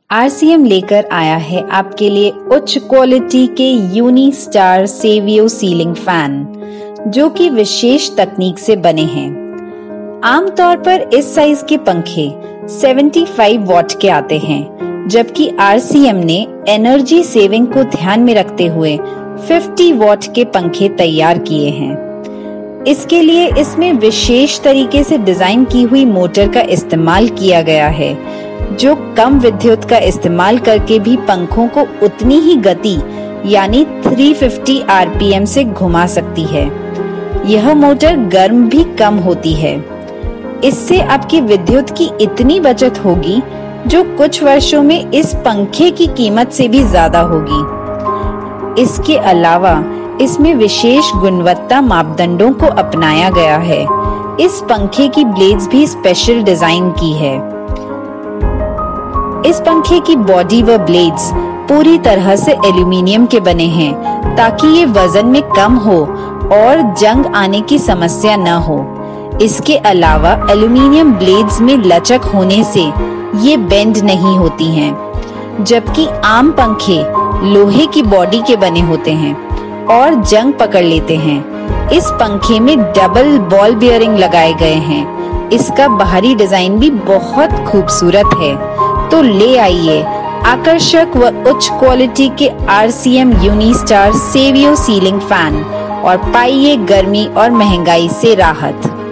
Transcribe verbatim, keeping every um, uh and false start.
RCM लेकर आया है आपके लिए उच्च क्वालिटी के Unistar Savio ceiling fan, जो कि विशेष तकनीक से बने हैं। आमतौर पर इस साइज के पंखे पचहत्तर वॉट के आते हैं, जबकि आरसीएम ने एनर्जी सेविंग को ध्यान में रखते हुए पचास वॉट के पंखे तैयार किए हैं। इसके लिए इसमें विशेष तरीके से डिजाइन की हुई मोटर का इस्तेमाल किया गया है, जो कम विद्युत का इस्तेमाल करके भी पंखों को उतनी ही गति यानी तीन सौ पचास आरपीएम से घुमा सकती है। यह मोटर गर्म भी कम होती है। इससे आपकी विद्युत की इतनी बचत होगी, जो कुछ वर्षों में इस पंखे की कीमत से भी ज्यादा होगी। इसके अलावा इसमें विशेष गुणवत्ता मापदंडों को अपनाया गया है। इस पंखे की ब्लेड्स भी स्पेशल डिजाइन की है। इस पंखे की बॉडी व ब्लेड्स पूरी तरह से एल्यूमीनियम के बने हैं, ताकि ये वजन में कम हो और जंग आने की समस्या न हो। इसके अलावा एल्यूमीनियम ब्लेड्स में लचक होने से ये बेंड नहीं होती हैं, जबकि आम पंखे लोहे की बॉडी के बने होते हैं और जंग पकड़ लेते हैं। इस पंखे में डबल बॉल बियरिंग लगाए गए हैं। इसका बाहरी डिजाइन भी बहुत खूबसूरत है। तो ले आइए आकर्षक व उच्च क्वालिटी के RCM Unistar Savio ceiling fan और पाइए गर्मी और महंगाई से राहत।